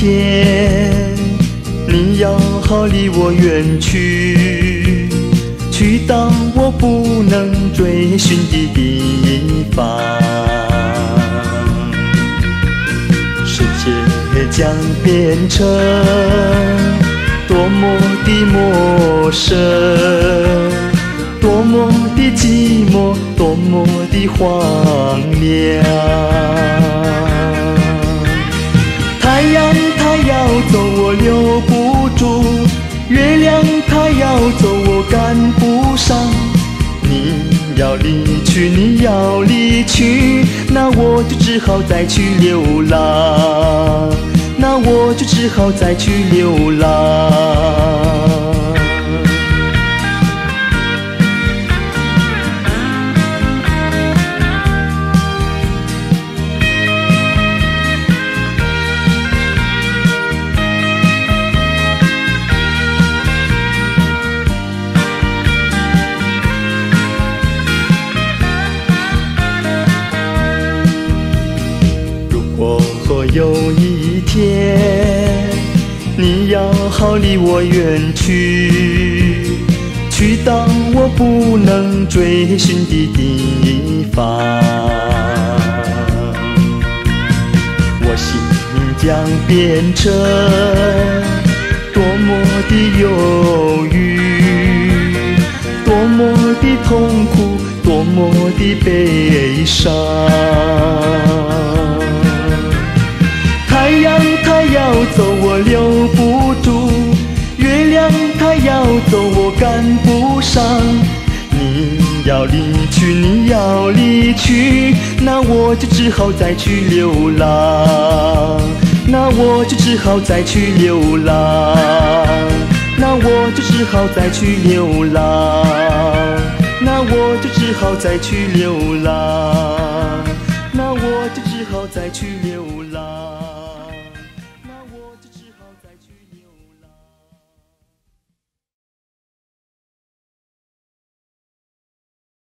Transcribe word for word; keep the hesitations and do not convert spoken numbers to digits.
天，你要好离我远去，去到我不能追寻的地方。世界将变成多么的陌生，多么的寂寞，多么的荒凉。太阳它要走我留不住，月亮它要走我赶不上。你要离去，你要离去，那我就只好再去流浪，那我就只好再去流浪。若有一天你要好离我远去，去到我不能追寻的地方，我心将变成多么的忧郁，多么的痛苦，多么的悲伤。太阳它要走我留不住，月亮它要走我赶不上。你要离去，你要离去，那我就只好再去流浪，那我就只好再去流浪，那我就只好再去流浪，那我就只好再去流浪，那我就只好再去流浪。